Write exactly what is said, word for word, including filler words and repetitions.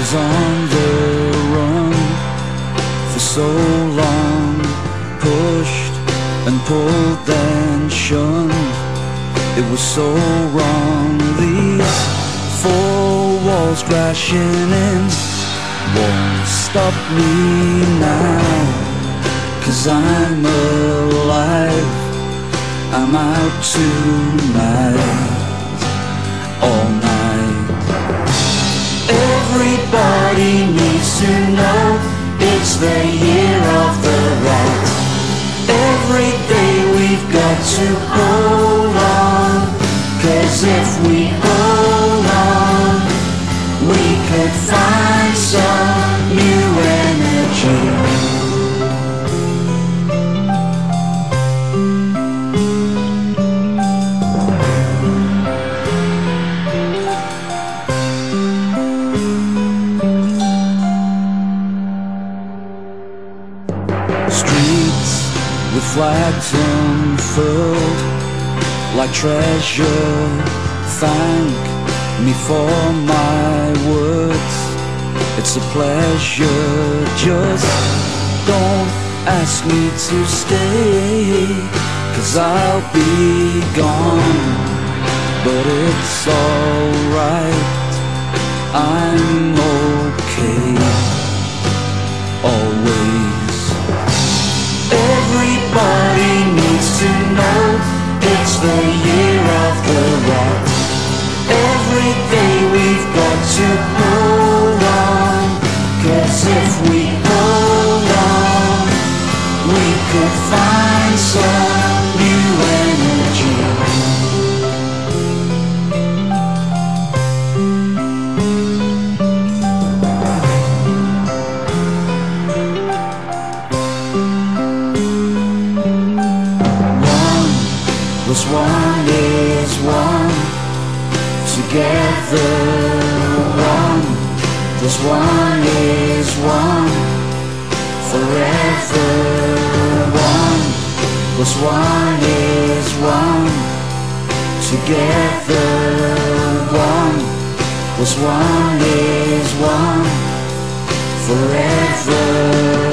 was on the run for so long, pushed and pulled and shunned. It was so wrong. These four walls crashing in won't stop me now, 'cause I'm alive. I'm out tonight, all night. Everybody needs to know it's the year of the rat. Every day we've got to hold on, 'cause if we hold on, we could find some new energy. Streets with flags unfurled like treasure, thank me for my words. It's a pleasure, just don't ask me to stay, 'cause I'll be gone, but it's alright, I'm okay, always. Everybody needs to know it's the year of the rat. Every day we've got to hold on, 'cause if we hold on, we could find some new energy. Plus one is one, together one. Plus one is one, forever one. Plus one is one, together one. Plus one is one, forever